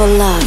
for love.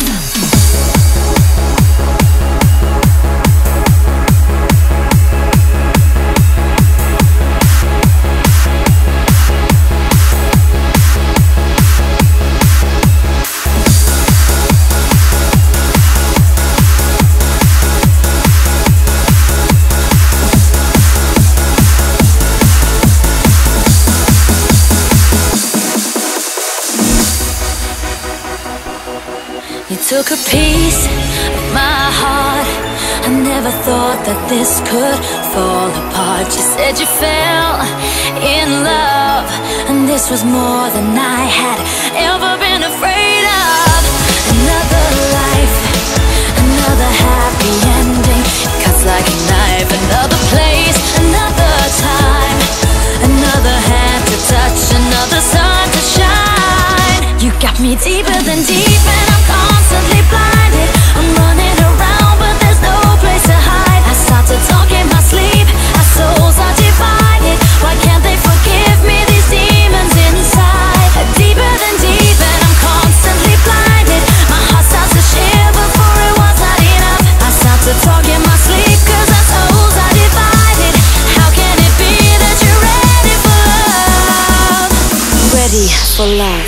You took a piece of my heart. I never thought that this could fall apart. You said you fell in love, and this was more than I had ever been afraid of. Another life, another happy ending. It cuts like a knife. Another place, another time, another hand to touch, another sun to shine. You got me deeper than deep, and I'm constantly blinded. I'm running around, but there's no place to hide. I start to talk in my sleep. Our souls are divided. Why can't they forgive me, these demons inside? Deeper than deep, and I'm constantly blinded. My heart starts to shiver, for it was not enough. I start to talk in my sleep, cause our souls are divided. How can it be that you're ready for love? Ready for love.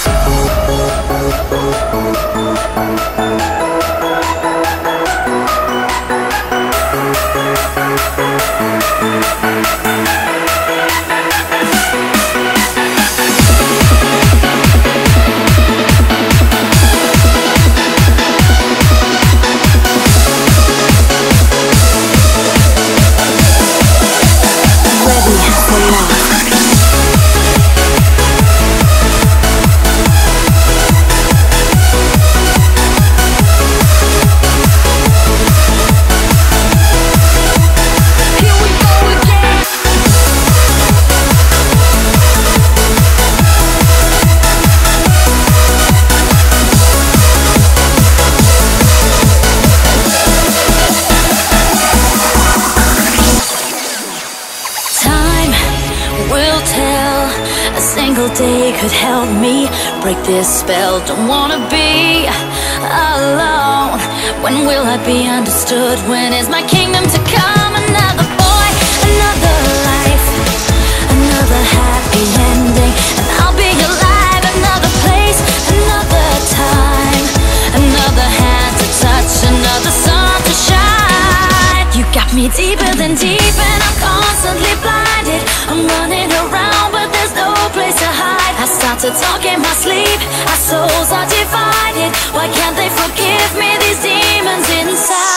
Day could help me break this spell. Don't wanna be alone. When will I be understood? When is my kingdom to come? Another boy, another life, another happy ending, and I'll be alive. Another place, another time, another hand to touch, another sun to shine. You got me deeper than deep, and I'm constantly blinded. I'm running around, but there's no place to hide. I start to talk in my sleep. Our souls are divided. Why can't they forgive me, these demons inside?